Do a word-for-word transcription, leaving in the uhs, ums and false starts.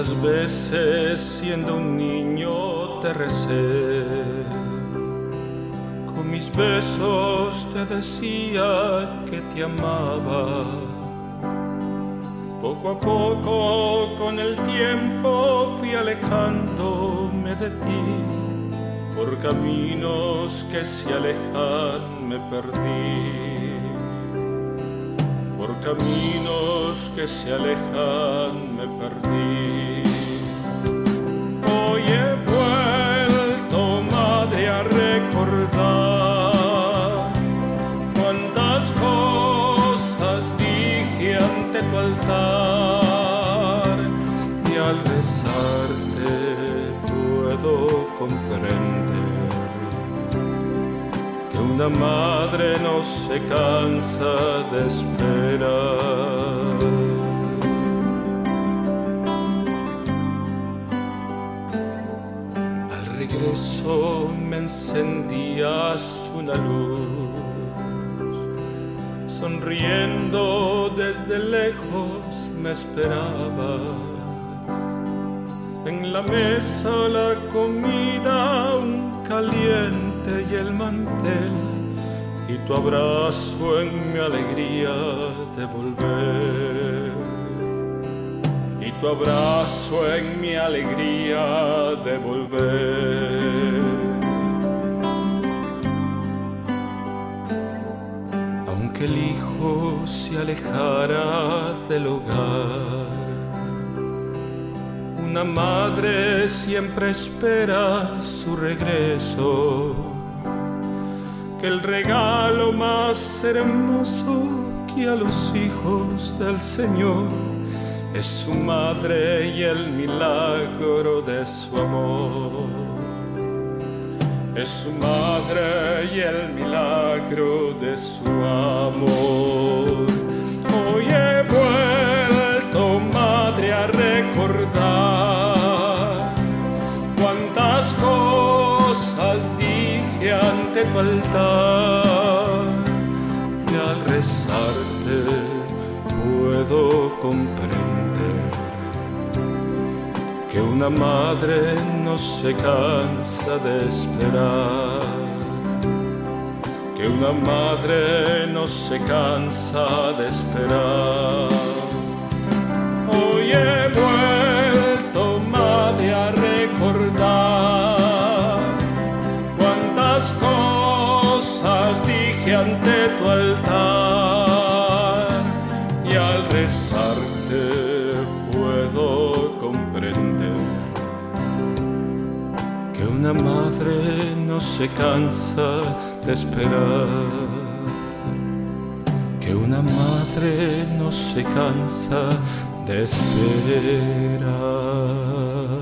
Cuántas veces siendo un niño te recé, con mis besos te decía que te amaba. Poco a poco con el tiempo fui alejándome de ti, por caminos que se alejan me perdí. Por caminos que se alejan me perdí. Hoy he vuelto, madre, a recordar cuántas cosas dije ante tu altar, y al besarte puedo comprender que una madre no se cansa de esperar. Al regreso me encendías una luz, sonriendo desde lejos me esperabas. En la mesa la comida, un caliente y el mantel, y tu abrazo en mi alegría de volver. Y tu abrazo en mi alegría de volver. Aunque el hijo se alejara del hogar, una madre siempre espera su regreso, que el regalo más hermoso que a los hijos del Señor es su madre y el milagro de su amor. Es su madre y el milagro de su amor. Hoy he vuelto, madre, a recordar cuántas cosas dije ante tu altar, y al rezarte puedo comprender que una madre no se cansa de esperar, que una madre no se cansa de esperar. Hoy he vuelto, madre, a recordar cuántas cosas dije ante tu altar, y al rezarte puedo comprender que una madre no se cansa de esperar, que una madre no se cansa de esperar.